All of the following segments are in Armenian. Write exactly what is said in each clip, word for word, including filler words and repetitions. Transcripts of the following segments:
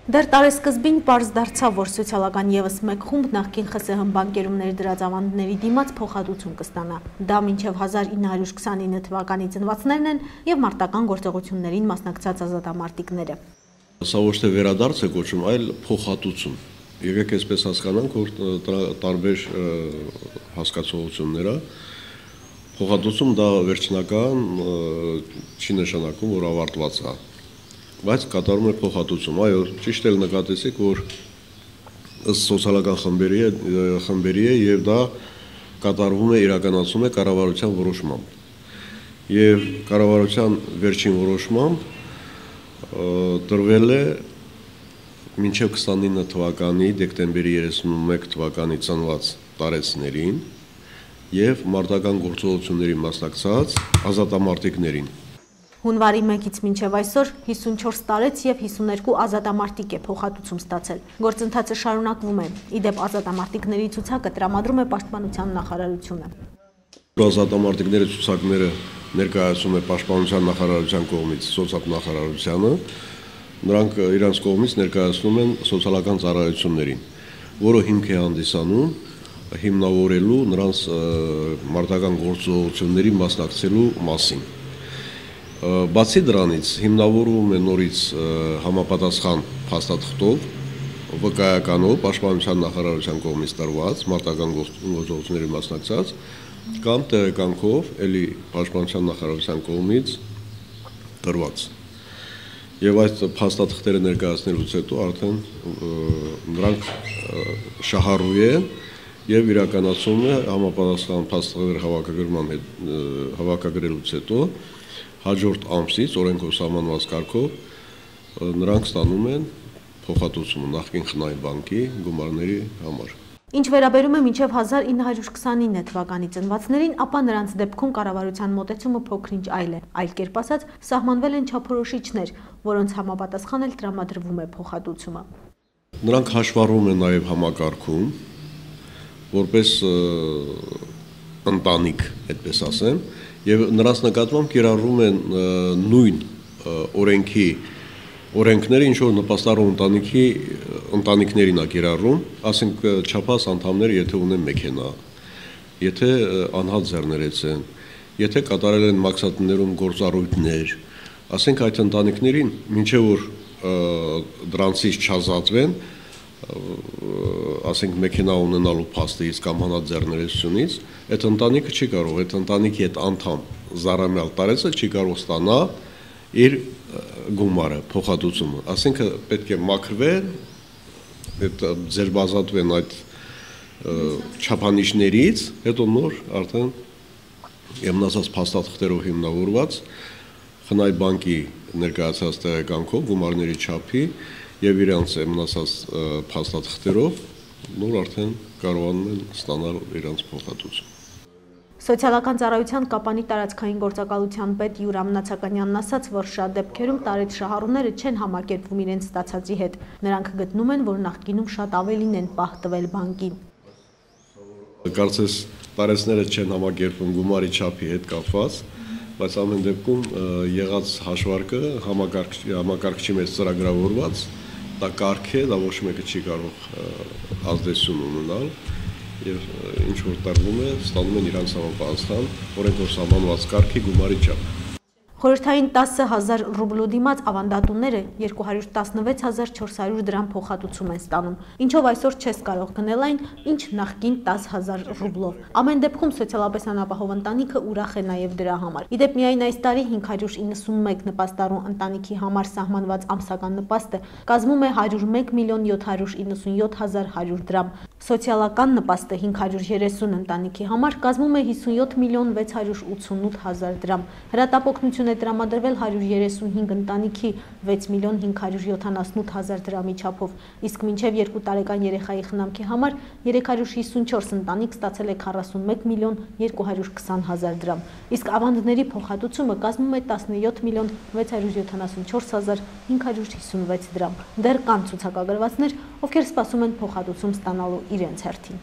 Դեռ տարեսկզբին պարզ դարձավ, որ սոցիալական ևս մեկ խումբ նախկին ԽՍՀՄ բանկերում դրած ավանդների դիմաց փոխհատուցում կստանա։ Դա մինչև հազար ինը հարյուր քսանինը թվականի ծնվածներն են եւ մարտական գործողություններին մասնակցած ազատամարտիկները։ Սա ոչ թե վերադարձ է կոչում, այլ փոխհատուցում։ Եկեք այսպես հասկանանք, որ տարբեր հասկացողություններ է։ Փոխհատուցում դա վերջնական չի նշանակում, որ ավարտված է, բայց կատարում է փոխհատուցում։ Այո, ճիշտ էլ նկատեցիք, որ ըստ սոցիալական խմբերի է, խմբերի է եւ դա կատարվում է, իրականացում է կառավարության որոշմամբ։ Եվ կառավարության վերջին որոշմամբ տրվել է մինչև քսանինը թվականի դեկտեմբերի երեսունմեկ թվականի ծնված տարեցներին եւ մարտական գործողությունների մասնակցած ազատամարտիկներին։ Հունվարի մեկից մինչև այսօր հիսունչորս տարեց եւ հիսուներկու ազատամարտիկ է փոխհատուցում ստացել։ Գործընթացը շարունակվում է։ Իդեպ ազատամարտիկների ցուցակը տրամադրում է Պաշտպանության նախարարությունը։ Ազատամարտիկների ցուցակները ներկայացում է Պաշտպանության նախարարության կողմից սոցիալնախարարությանը, նրանք իրենց կողմից ներկայացնում են սոցիալական ծառայություններին, որը հիմք է հանդիսանում հիմնավորելու նրանց մարտական գործողությունների մասնակցելու մասին։ Բացի դրանից հիմնավորում է նորից համապատասխան փաստաթղթով վկայականով Պաշտպանության նախարարության կողմից տրված մարտական գործողությունների մասնակցած կամ տեղեկանքով էլի Պաշտպանության նախարարության կողմից տրված։ Եվ այս փաստաթղթերը ներկայացնելուց հետո արդեն նրանք շահառու են եւ իրականացում է համապատասխան փաստաթղթեր հավաքագրման հավաքագրելուց հետո հաջորդ ամսից օրենքով սահմանված կարգով նրանք ստանում են փոխհատուցումը նախկին ԽՆԱ-ի բանկի գումարների համար։ Ինչ վերաբերում է մինչև հազար ինը հարյուր քսանինը թվականի ծնվածներին, ապա նրանց դեպքում կառավարության մոտեցումը փոքր-ինչ այլ է, այլ կերպ ասած, սահմանվել են չափորոշիչներ, որոնց համապատասխան էլ տրամադրվում է փոխհատուցումը։ Նրանք հաշվառվում են նաև համակարգում, որպես ընտանիք, այդպես ասեմ, եւ նրանց նկատմամբ կիրառվում են նույն օրենքի օրենքները, ինչ որ նպաստառու ընտանիքի ընտանիքներին է կիրառում, ասենք չափած անդամները, եթե ունեն մեքենա, եթե անհատ ձեռներեց են, եթե կատարել են մաքսատներում գործառույթներ, ասենք այդ ընտանիքներին, մինչև որ դրանցից չազատվեն, ասենք մեքենա ունենալու փաստից կամ անհատ ձեռներեցությունից, այդ ընտանիքը չի կարող, այդ ընտանիքի այդ անդամ զառամյալ տարեցը չի կարող ստանա իր գումարը, փոխհատուցումը, ասենք պետք է մաքրվեն, ձեր բազատվեն այդ չափանիշներից, հետո նոր արդեն եմնացած փաստաթղթերով հիմնավորված ԽՆԱ-ի բանկի ներկայացած տեղեկանքով գումարների չափի եւ իրենց եմնացած փաստաթղթերով նոր արդեն կարողանում են ստանալ իրենց փոխհատուցում։ Սոցիալական ծառայության Կապանի տարածքային գործակալության պետ Յուրամ Նացականյանն ասաց, որ շատ դեպքերում տարեց շահառուները չեն համակերպվում իրենց ստացածի հետ։ Նրանք գտնում են, որ նախկինում շատ ավելին են պահ տվել բանկին։ Կարծես տարեցները չեն համակերպվում գումարի չափի հետ կապված, բայց ամեն դեպքում եղած հաշվարկը համակարգչի մեջ ծրագրավորված, դա կարգ է, դա ոչ մեկը չի կարող ազդեցություն ունենալ եւ ինչ որ տրվում է, ստանում են իրանց համապատասխան օրենքով սահմանված կարգի գումարի չափ։ Խորհրդային տասը հազար ռուբլու դիմաց ավանդատուները երկու հարյուր տասնվեց հազար չորս հարյուր դրամ փոխհատուցում են ստանում, ինչով այսօր չես կարող գնել այն, ինչ նախկին տասը հազար ռուբլով։ Ամեն դեպքում սոցիալապես անապահով ընտանիքը ուրախ է նաև դրա համար։ Իդեպ միայն այս տարի հինգ հարյուր իննսունմեկ նպաստառու ընտանիքի համար սահմանված ամսական նպաստը կազմում է հարյուր մեկ միլիոն յոթ հարյուր իննսունյոթ հազար հարյուր դրամ։ Սոցիալական նպաստը հինգ հարյուր երեսուն ընտանիքի համար կազմում է հիսունյոթ միլիոն վեց հարյուր ութսունութ հազար դրամ։ Հրատապօգնություն է տրամադրվել հարյուր երեսունհինգ ընտանիքի վեց միլիոն հինգ հարյուր յոթանասունութ հազար դրամի չափով, իսկ մինչև երկու տարեկան երեխայի խնամքի համար երեք հարյուր հիսունչորս ընտանիք ստացել է քառասունմեկ միլիոն երկու հարյուր քսան հազար դրամ, իսկ ավանդների փոխհատուցումը կազմում է տասնյոթ միլիոն վեց հարյուր յոթանասունչորս հազար հինգ հարյուր հիսունվեց դրամ։ Դեռ կան ցուցակագրվածներ, ովքեր սպասում են փոխհատուցում ստանալու իրենց հերթին։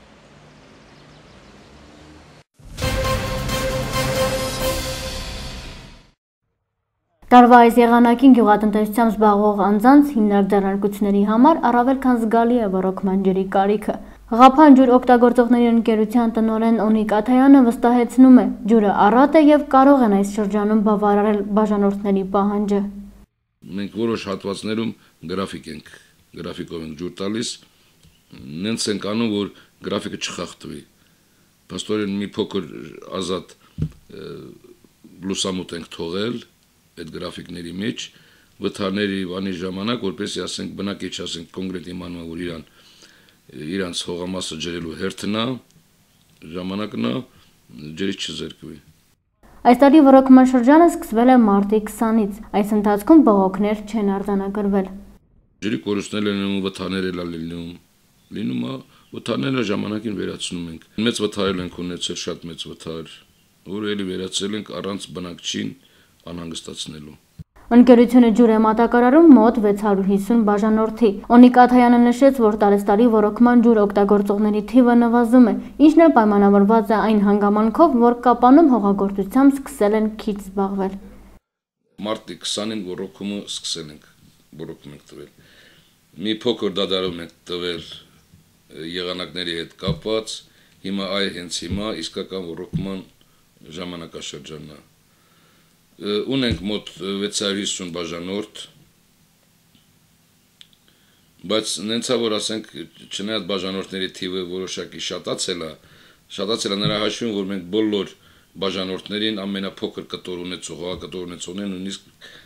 Տարվա այս եղանակին գյուղատնտեսությամբ զբաղվող անձանց հիմնարկ ձեռնարկությունների համար առավել քան զգալի է ռոռոկման ջրի կարիքը։ Ղափան ջուր օգտագործողների ընկերության տնօրեն Օնիկ Աթայանը վստահեցնում է, ջուրը առատ է եւ կարող են այս շրջանում բավարարել բաժանորդների պահանջը։ Մենք որոշ հատվածներում գրաֆիկ ենք, գրաֆիկով ենք ջուր տալիս, նենց ենք անում, որ գրաֆիկը չխախտվի։ Պաստորեն մի փոքր ազատ լուսամուտ ենք թողել այդ գրաֆիկների մեջ, վթարների բանի ժամանակ, որպեսզի ասենք բնակիչ ասենք կոնկրետ իմանա, որ իրան իրանց հողամասը ջրելու հերթն է, ժամանակն է, ջրից չզերկվի։ Այս տարի ռոռոկման շրջանը սկսվել է մարտի քսանից, այս ընթացքում բողոքներ չեն արձանագրվել։ Ջրի կորուստներ են լինում, վթարներ էլ լինում, լինում է, վթարները ժամանակին վերացնում ենք։ Մեծ վթար ենք ունեցել, շատ մեծ վթար, որը էլի վերացել ենք առանց բնակչին անհանգստացնելու։ Ընկերությունը ջուր է մատակարարում մոտ վեց հարյուր հիսուն բաժանորդի։ Օնիկ Աթայանը նշեց, որ տարեստարի ռոռոկման ջուր օգտագործողների թիվը նվազում է, ինչն էլ պայմանավորված է այն հանգամանքով, որ Կապանում հողագործությամբ սկսել են քիչ զբաղվել։ Մարտի քսանին ռոռոկումը սկսել ենք, ռոռոկում ենք տվել։ Մի փոքր դադարում ենք տվել եղանակների հետ կապված, հիմա այ հենց հիմա իսկական ռոռոկման ժամանակաշրջանն է։ Ունենք մոտ վեց հարյուր հիսուն բաժանորդ, բայց նենցա որ ասենք չնայած բաժանորդների թիվը որոշակի շատացել է, շատացել է նրա հաշվին, որ մենք բոլոր բաժանորդներին ամենափոքր կտոր ունեցող, հողակտոր ունեցողներին նույնիսկ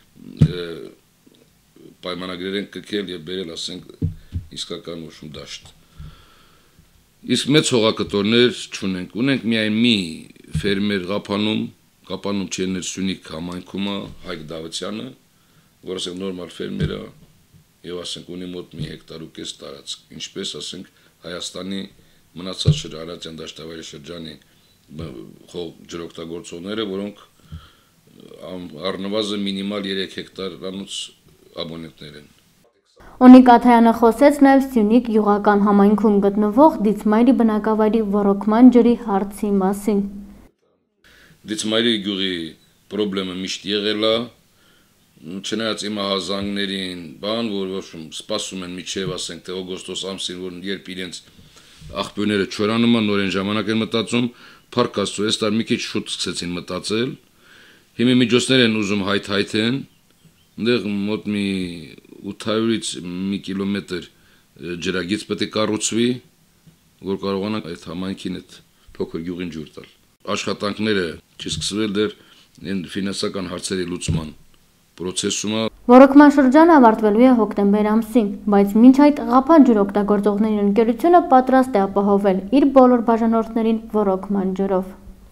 պայմանագրեր են կքել եւ բերել ասենք իսկական ուշում դաշտ։ Իսկ մեծ հողակտորներ չունենք, ունենք միայն մի ֆերմեր Ղափանում, Կապանում չեն Սյունիք համայնքում Հայկ Դավթյանը, որ ասենք նորմալ ֆերմեր է եւ ասենք ունի մոտ մի հեկտար ու կես տարածք, ինչպես ասենք Հայաստանի մնացած շրջանային դաշտավայրի շրջանի ջրօգտագործողները, որոնք առնվազն մինիմալ երեք հեկտարանոց աբոնենտներ են։ Օնիկ Աթայանը խոսեց նաև Սյունիք գյուղական համայնքում գտնվող Դիցմայրի բնակավայրի ռոռոկման ջրի հարցի մասին։ Դիցմայրի գյուղի խնդրումը միշտ եղել է, չնայած իմահազանգներին, բան, որ սպասում են միջև, ասենք, թե օգոստոս ամսին, որ երբ իրենց աղբյուրները չորանում են, նորեն ժամանակ են մտածում, փառք Աստծո, այս տարի մի քիչ շուտ սկսեցին մտածել։ Հիմա միջոցներ են ուզում հայթայթեն, այնտեղ մոտ մի ութ հարյուրից մի կիլոմետր ջրագիծ պետք է կառուցվի, որ կարողանանք այդ համայնքին այդ փոքր գյուղին ջուր տալ։ Աշխատանքները չսկսվել դեռ ֆինանսական հարցերի լուծման procesում է։ Ռոռոկման շրջանը ավարտվելու է հոկտեմբեր ամսին, բայց մինչ այդ Ղափան ջուր օգտագործողների ընկերությունը պատրաստ է ապահովել իր բոլոր բաժանորդներին ռոռոկման ջրով։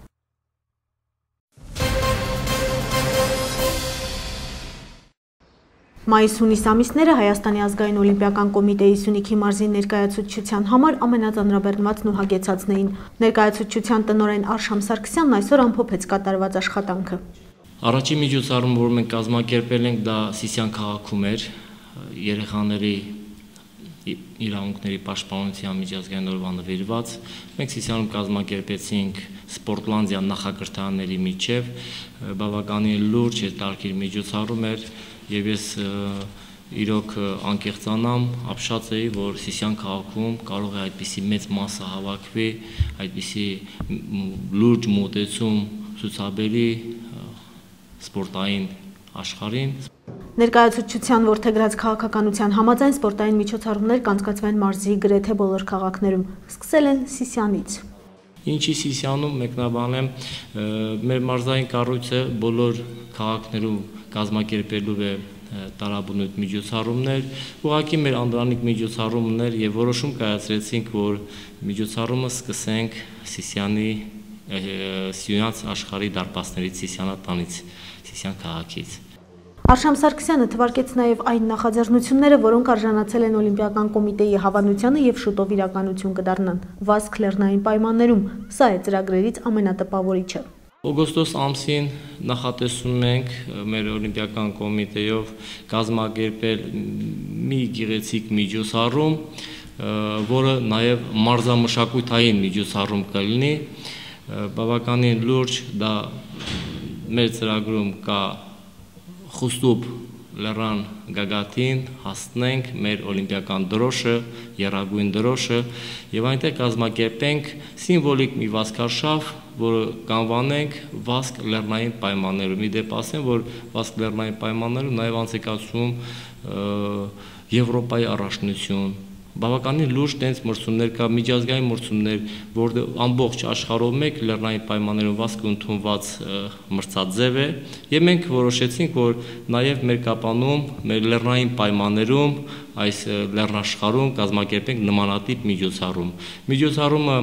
Մայիս-հունիս ամիսները Հայաստանի ազգային օլիմպիական կոմիտեի Սյունիքի մարզի ներկայացուցչության համար ամենածանրաբեռնվածն ու հագեցածն էին։ Ներկայացուցչության տնօրեն Արշամ Սարգսյանն այսօր ամփոփեց կատարված աշխատանքը։ Առաջին միջոցառումը, որ մենք կազմակերպել ենք, դա Սիսիան քաղաքում էր, երեխաների իրավունքների պաշտպանության միջազգային օրվա նվիրված։ Մենք Սիսիանում կազմակերպեցինք Սպորտլանդիա նախակրթարանների միջև, բավականին լուրջ հետաքրքիր միջոցառում էր, եւ ես իրոք անկեղծանամ, ապշած էի, որ Սիսիան քաղաքում կարող է այդպիսի մեծ մասը հավաքվի, այդպիսի լուրջ մոտեցում ցուցաբերի սպորտային աշխարհին։ Ներկայացուցչության որդեգրած քաղաքականության համաձայն սպորտային միջոցառումներ կանցկացվեն մարզի գրեթե բոլոր քաղաքներում, սկսել են Սիսիանից։ Ինչի Սիսիանում մեկնաբանեմ, մեր մարզային կառույցը բոլոր քաղաքներում կազմակերպելու է տարաբնույթ միջոցառումներ, ուղղակի մեր անդրանիկ միջոցառումներ եւ որոշում կայացրեցինք, որ միջոցառումը սկսենք Սիսիանի Սյունյաց աշխարհի դարպասներից Սիսիանատանից, Սիսիան քաղաքից։ Արշամ Սարգսյանը թվարկեց նաև այն նախաձեռնությունները, որոնք արժանացել են Օլիմպիական կոմիտեի հավանությանը եւ շուտով իրականություն կդառնան վազք լեռնային պայմաններում։ Սա է ծրագրերից ամենատպավորիչը։ Օգոստոս ամսին նախատեսում ենք մեր Օլիմպիական կոմիտեով կազմակերպել մի գեղեցիկ միջոցառում, որը նաև մարզամշակութային միջոցառում կլինի, բավականին լուրջ, դա մեր ծրագրում կա խուստուբ լեռան գագաթին հաստնենք մեր օլիմպիական դրոշը, եռագույն դրոշը եւ այնտեղ կազմակերպենք սիմվոլիկ մի վազքարշավ, որը կանվանենք Վազք լեռնային պայմաններում։ Մի դեպ ասեմ, որ Վազք լեռնային պայմաններում նաեւ անցեկացում Եվրոպայի առաջնություն, բավականին լուրջ տենց մրցումներ կա, միջազգային մրցումներ, որտեղ ամբողջ աշխարհով մեկ լեռնային պայմաններում վազքը ընդունված մրցաձև է, եւ մենք որոշեցինք, որ նաեւ մեր կապանում, մեր լեռնային պայմաններում, այս լեռնաշխարհում կազմակերպենք նմանատիպ միջոցառում։ Միջոցառումը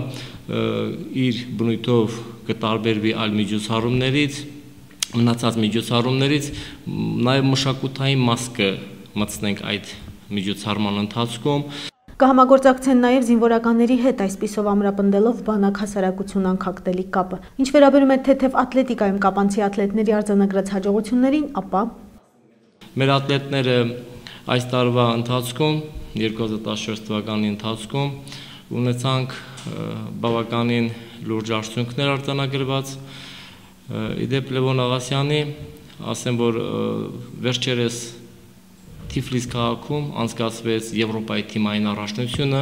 իր բնույթով կտարբերվի այլ միջոցառումներից, մնացած միջոցառումներից, նաեւ մշակութային մաս կմտցնենք այդ միջոցառման ընթացքում։ Կհամագործակցեն նաև զինվորականների հետ, այսպիսով ամրապնդելով բանակ հասարակություն անքակտելի կապը։ Ինչ վերաբերում է թեթև ատլետիկայում կապանցի աթլետների արձանագրած հաջողություններին, ապա մեր աթլետները այս տարվա ընթացքում, երկու հազար տասնչորս թվականի ընթացքում ունեցանք բավականին լուրջ արդյունքներ արձանագրված։ Իդեպ Լևոն Աղասյանի, ասեմ, որ վերջերս Թիֆլիս քաղաքում անցկացվեց Եվրոպայի թիմային առաջնությունը,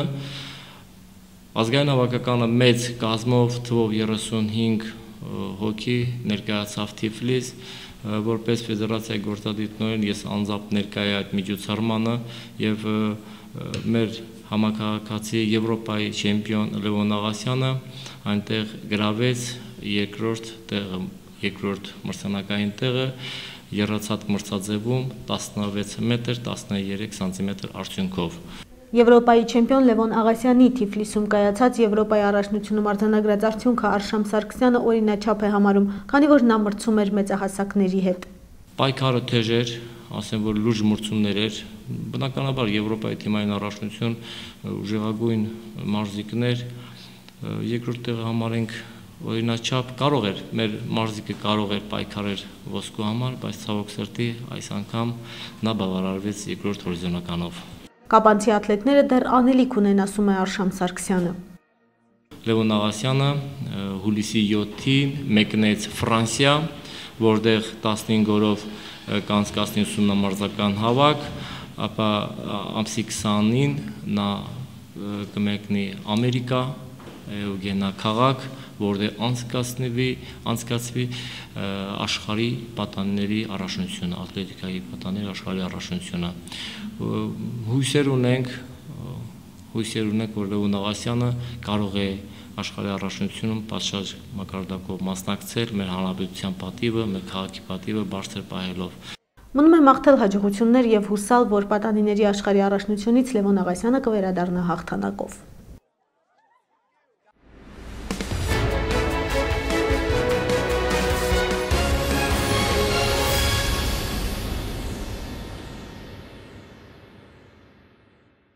ազգային հավաքականը մեծ կազմով թվով երեսունհինգ հոգի ներկայացավ Թիֆլիս, որպես ֆեդերացիայի գործադիրտնօրեն ես անձամբ ներկայ այդ միջոցառմանը եւ մեր համակարգացի Եվրոպայի չեմպիոն Լևոն Աղասյանը այնտեղ գրավեց երկրորդ տեղը, երկրորդ մրցանակային տեղը եռացած մրցաձևում տասնվեց մետր տասներեք սանտիմետր արդյունքով։ Եվրոպայի չեմպիոն Լևոն Աղասյանի Թիֆլիսում կայացած Եվրոպայի առաջնությունում արձանագրած արդյունքը Արշամ Սարգսյանը օրինաչափ է համարում, քանի որ նա մրցում էր մեծահասակների հետ։ Պայքարը թեժ էր, ասեմ, որ լուրջ մրցումներ էր, բնականաբար Եվրոպայի թիմային առաջնություն ուժեղագույն մարզիկներ, երկրորդ տեղը համարենք օրինաչափ, կարող էր, մեր մարզիկը կարող էր պայքարել ոսկու համար, բայց ցավոք սրտի այս անգամ նա բավարարվեց երկրորդ հորիզոնականով։ Կապանցի աթլետները դեռ անելիք ունեն, ասում է Արշամ Սարգսյանը։ Լևոն Աղասյանը հուլիսի յոթին մեկնեց Ֆրանսիա, որտեղ տասնհինգ օրով կանցկացնի ուսումնամարզական հավաք, ապա ամսի քսանին նա կմեկնի Ամերիկա, գնա քաղաք, որտեղ անցկացնվի, անցկացվի աշխարհի պատանիների առաջնությունը, ատլետիկայի պատանիների աշխարհի առաջնությունը։ Հույսեր ունենք, հույսեր ունենք, որ Լևոն Աղասյանը կարող է աշխարհի առաջնությունում պատշաճ մակարդակով մասնակցել մեր հանրապետության պատիվը, մեր քաղաքի պատիվը բարձր պահելով։ Մնում է մաղթել հաջողություններ եւ հուսալ, որ պատանիների աշխարհի առաջնությունից Լևոն Աղասյանը կվերադառնա հաղթանակով։